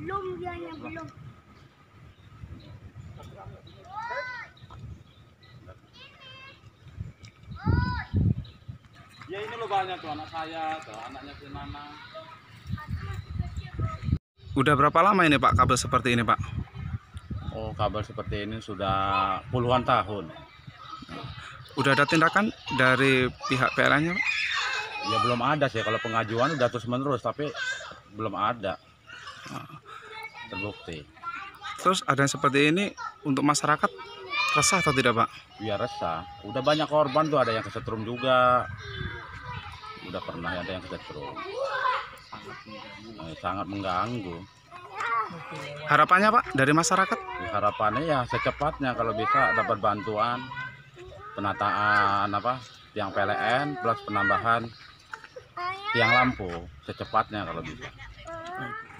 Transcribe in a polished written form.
Belum dianya belum. Ya ini loh banyak tuh anak saya, tuh anaknya si Nana. Udah berapa lama ini Pak kabel seperti ini Pak? Oh, kabel seperti ini sudah puluhan tahun. Udah ada tindakan dari pihak PLN-nya Pak? Ya belum ada sih, kalau pengajuan udah terus menerus, tapi belum ada terbukti. Terus ada yang seperti ini untuk masyarakat resah atau tidak Pak? Biar resah, udah banyak korban tuh, ada yang kesetrum juga. Udah pernah ada yang kesetrum. Sangat mengganggu. Harapannya Pak dari masyarakat? Ya, harapannya ya secepatnya kalau bisa dapat bantuan penataan tiang PLN plus penambahan tiang lampu secepatnya kalau bisa.